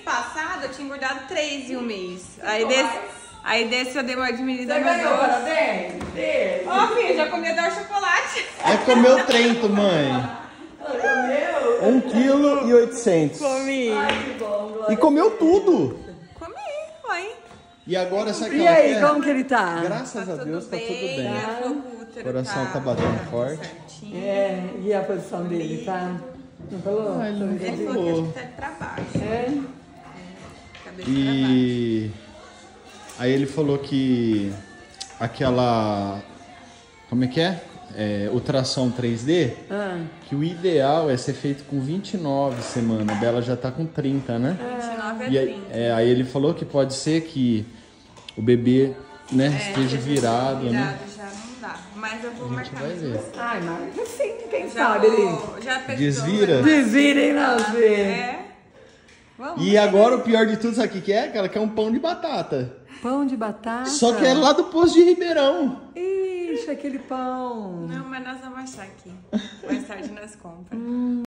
passado eu tinha engordado 3 em um mês. Aí desse eu dei uma diminuída. Você ganhou parabéns dele? Ó, filho, já comi até o chocolate. É comeu Trento, mãe. Ela comeu? 1,8 kg. Comi. Ai, que bom, Glória. E comeu tudo. Comi, foi. E agora, sabe o que E ela aí, quer? como que ele tá? Graças a Deus, tá tudo bem. O Coração tá batendo forte. Certinho. É, e a posição dele, tá? Não falou? Ai, ele não Ele falou que tá pra baixo. É? Cabeça E aí ele falou que aquela... Como é que é? Ultrassom 3D, que o ideal é ser feito com 29 semanas. A Bela já tá com 30, né? pra baixo. 29 a E 30. aí ele falou que pode ser que o bebê, né, esteja virado, né? Já não dá. Mas eu vou A gente marcar vai ver. Ai, mas assim, quem Já sabe ele já pesquisou, Desvira? né? desvirem nós ver. É. Vamos. E agora o pior de tudo, sabe o que é? Que ela quer um pão de batata. Pão de batata. Só que é lá do posto de Ribeirão. Ixi, aquele pão. Não, mas nós vamos achar aqui. Mais tarde nós compramos.